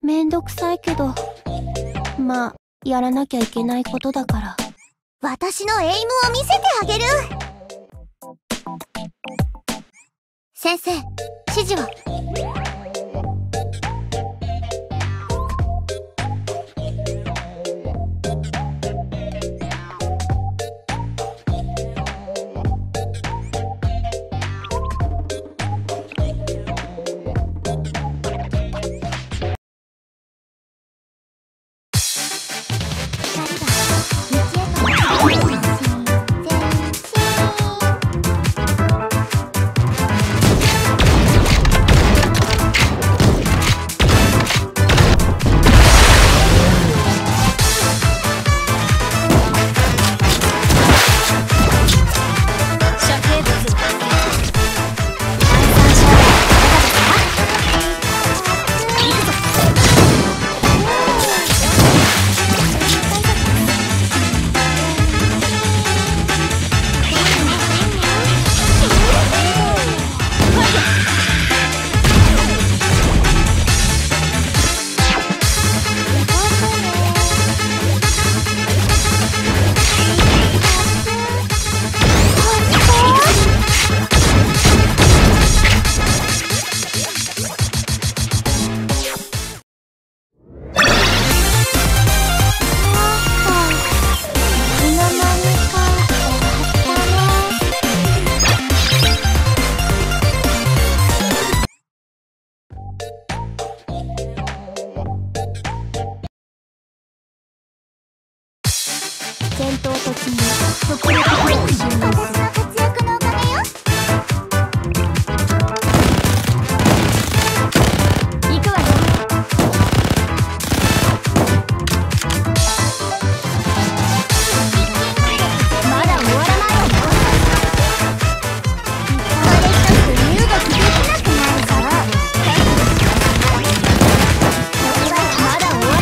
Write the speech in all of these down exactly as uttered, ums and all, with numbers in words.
めんどくさいけど、まあやらなきゃいけないことだから。 私のエイムを見せてあげる。先生、指示は？戦闘突入、速力を順応する。私の活躍のおかげよ。行くわよ。まだ終わらないわよ。これ一つ身動きできなくなるから。まだ終わらないわよ。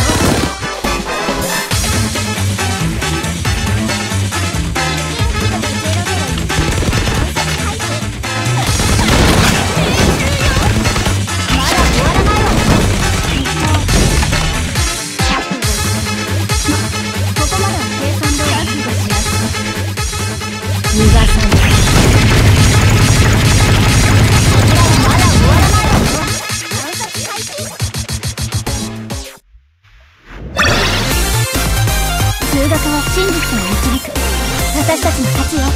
数学は真実を導く。私たちの勝ちよ。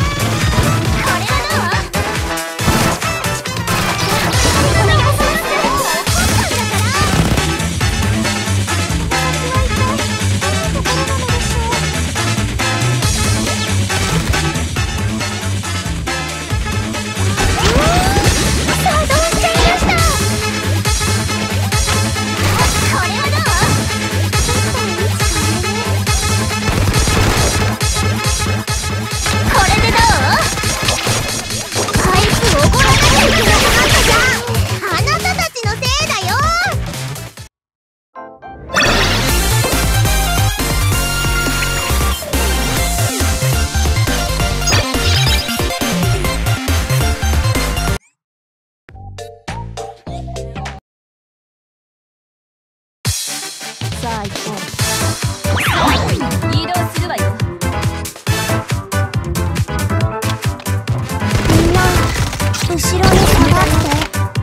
お願いします。 さあ行こ移動するわよ。 う。みんな後ろに下がって。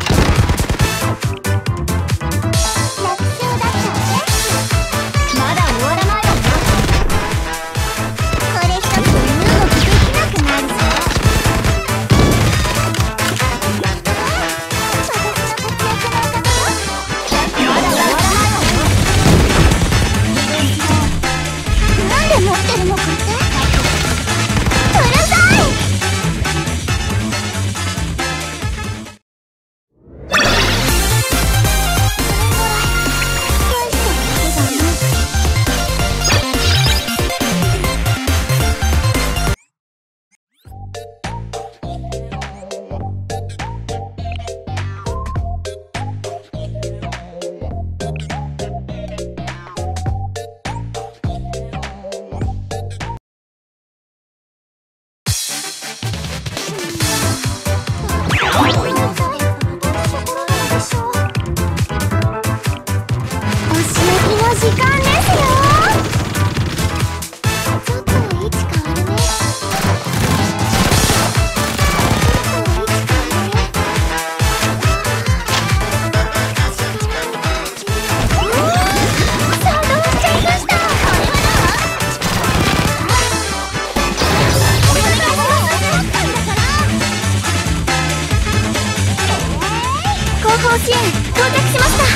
甲子園到着しました。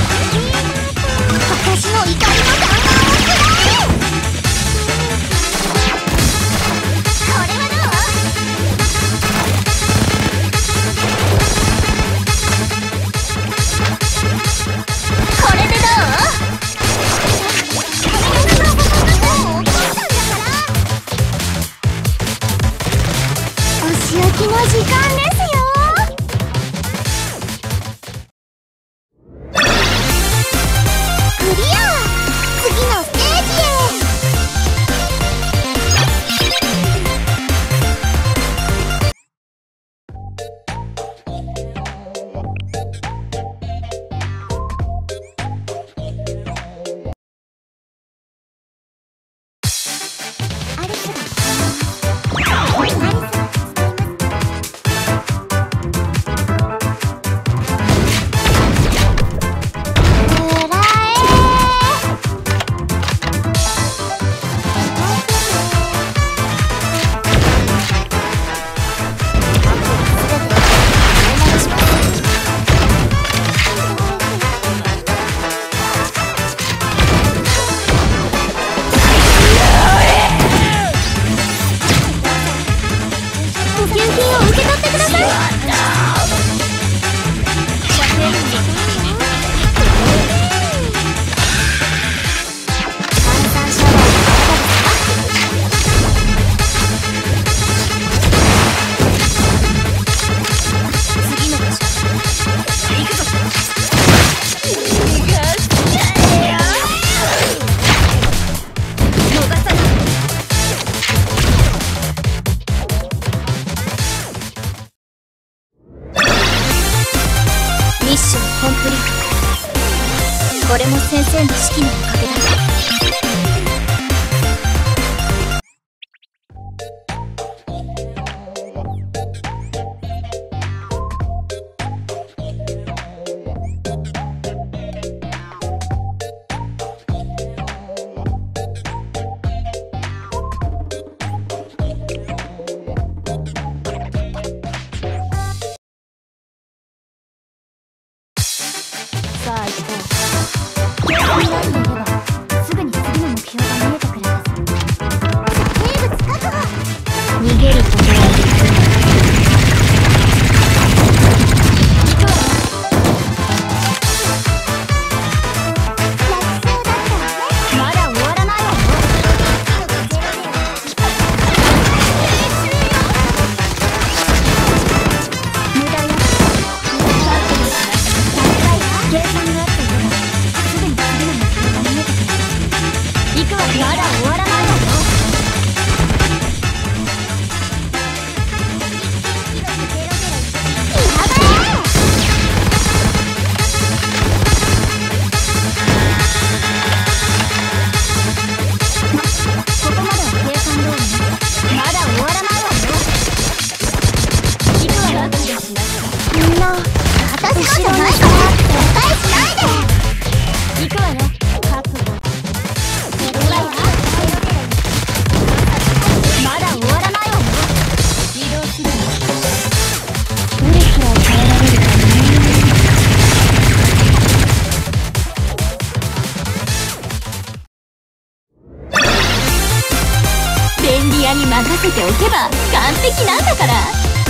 私の怒りの弾丸をくらえ。これはどう？これでどう？もう起こしたんだから。お仕置きの時間ですよ。ミッションコンプリート。これも先生の指揮のおかげだ。さあ行こう。警官ラインではすぐに次の目標が見えてくるはず。生物確保。逃げることはできない。行こう。楽勝だったわね。まだ終わらないわよ。無駄よ。計算があっていればすぐに次の目標が見えてくる。行くわ。まだ終わらないわよ。やばい。 私のじゃないから誤解しないで。 行くわよ。覚悟。まだ終わらないわよ。移動するの。どれくらい耐えられるかね。便利屋に任せておけば完璧なんだから。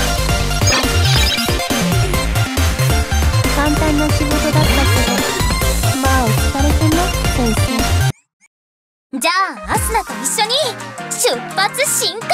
簡単な仕事だったけど、まあお疲れ様、先生。 じゃあアスナと一緒に出発進行。